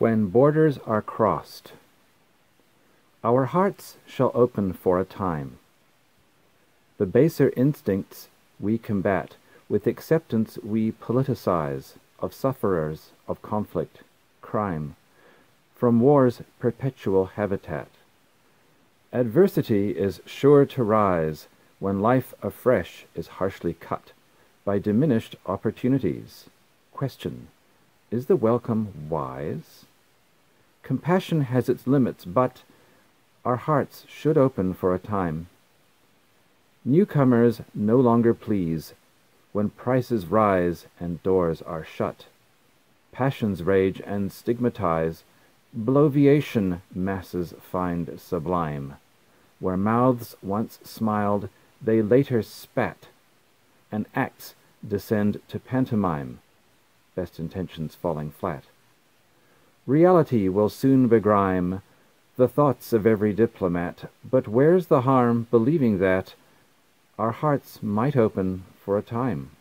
When borders are crossed. Our hearts shall open for a time. The baser instincts we combat, with acceptance we politicize, of sufferers, of conflict, crime, from war's perpetual habitat. Adversity is sure to rise when life afresh is harshly cut by diminished opportunities. Question: is the welcome wise? Compassion has its limits, but our hearts should open for a time. Newcomers no longer please when prices rise and doors are shut. Passions rage and stigmatize. Bloviation masses find sublime. Where mouths once smiled, they later spat, and acts descend to pantomime, best intentions falling flat. Reality will soon begrime the thoughts of every diplomat, but where's the harm believing that our hearts might open for a time?